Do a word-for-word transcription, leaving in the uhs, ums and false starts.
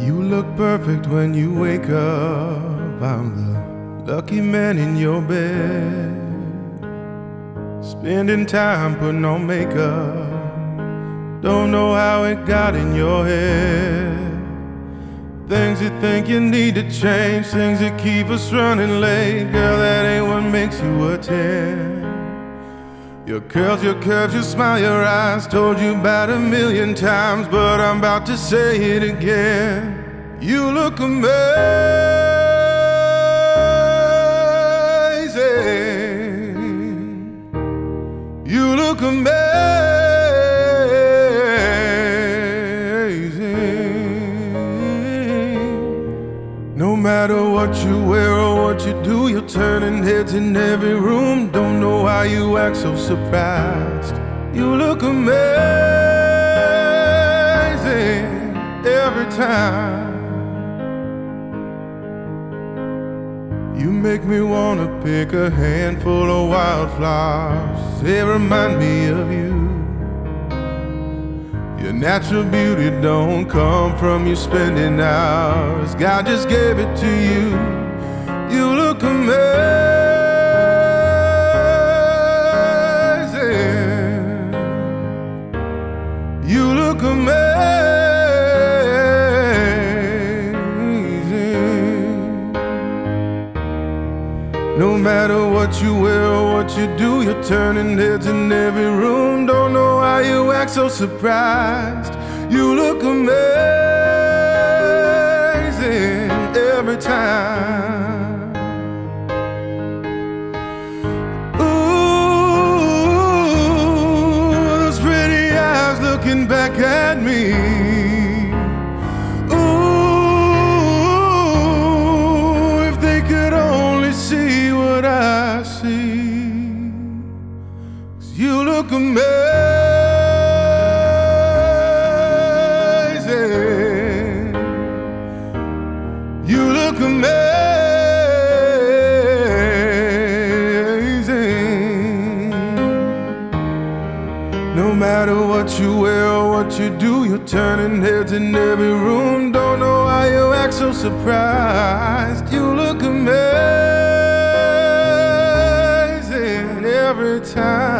You look perfect when you wake up. I'm the lucky man in your bed, spending time putting on makeup. Don't know how it got in your head. Things you think you need to change, things that keep us running late. Girl, that ain't what makes you a ten. Your curls, your curves, your smile, your eyes, told you about a million times, but I'm about to say it again. You look amazing. You look amazing. No matter what you wear or what you do, you're turning heads in every room. Don't know why you act so surprised. You look amazing every time. You make me wanna pick a handful of wildflowers. They remind me of you. Your natural beauty don't come from you spending hours. God just gave it to you. You look amazing. You look amazing. No matter what you wear or what you do, you're turning heads in every room. Don't know why you act so surprised. You look amazing every time. Ooh, those pretty eyes looking back at me. Ooh, if they could only see what I see. 'Cause you look amazing. You look amazing. No matter what you wear or what you do, you're turning heads in every room. Don't know why you act so surprised. You look amazing every time.